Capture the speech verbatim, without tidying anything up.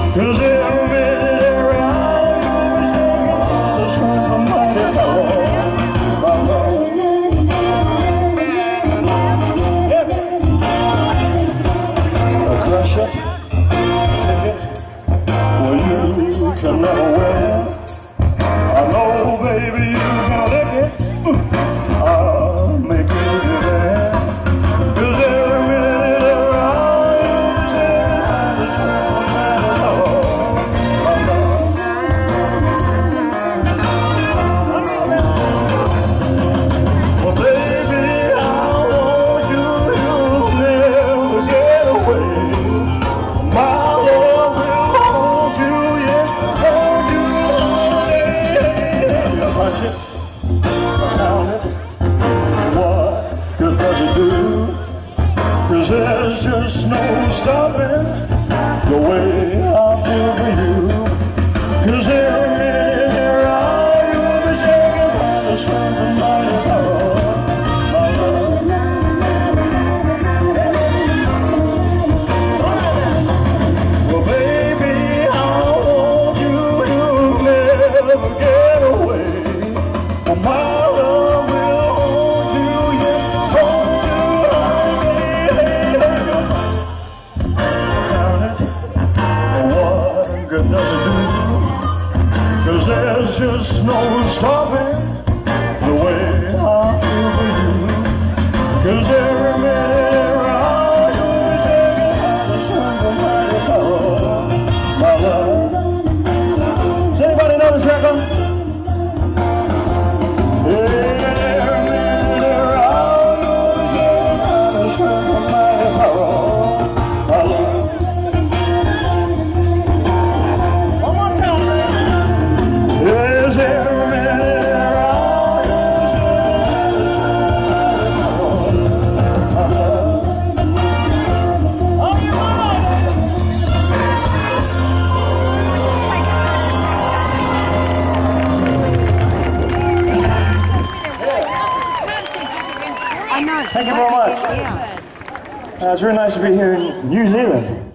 'cause every minute every hour you'll be shaking the strength of mighty Lord. My love. A crusher, well, you can never win. I know, baby, you can lick it. I'll make you give in. 'Cause every minute, every hour, you'll be shaking the strength of mighty Lord. My love. Well, baby, I want you, you'll never get away. My love will hold you, yes, hold you, honey. Punch it, pound it, what good does it do? 'Cause there's just no stopping the way I feel for you. 'Cause every minute, every hour, you'll be shaken by the strength of mighty Lord. My love. Well, baby, I want you, you'll never get away. Well, my love will hold you, yes, hold you, honey. Count it, what good does it do? 'Cause there's just no stopping the way I feel for you. 'Cause every minute, every hour, you'll be shaken by the strength of mighty Lord. My love. Does anybody know this record? Every minute, every hour, you'll be shaken by the strength of mighty Lord. My love. One more time, man. Yes, every minute, every hour, you'll be shaken by the strength of mighty Lord. My love. Are you ready? I know. Thank you very much. Yeah. Uh, it's really nice to be here in New Zealand.